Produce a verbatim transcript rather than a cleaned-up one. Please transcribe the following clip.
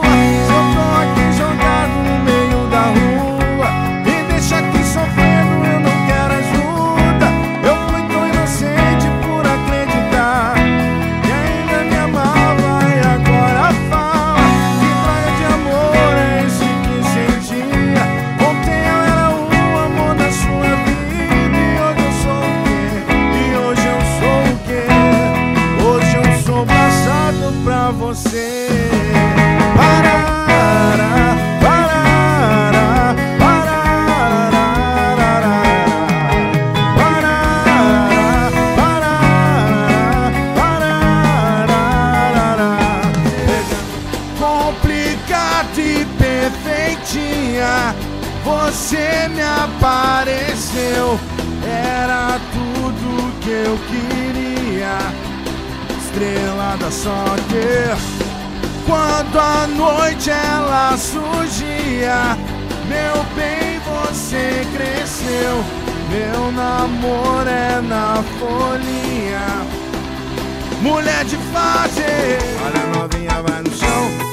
Se eu tô aqui jogado no meio da rua, me deixa aqui sofrendo, eu não quero ajuda. Eu fui tão inocente por acreditar que ainda me amava e agora fala que droga de amor é esse que sentia. Ontem eu era o amor da sua vida e hoje eu sou o quê? E hoje eu sou o quê? Hoje eu sou passado pra você. Parará, parará, parará, parará, parará, parará. Complicado e perfeitinha, você me apareceu. Era tudo que eu queria, estrela da sorte. Quando a noite ela surgia, meu bem, você cresceu. Meu namoro é na folhinha. Mulher de fase, olha a novinha vai no chão.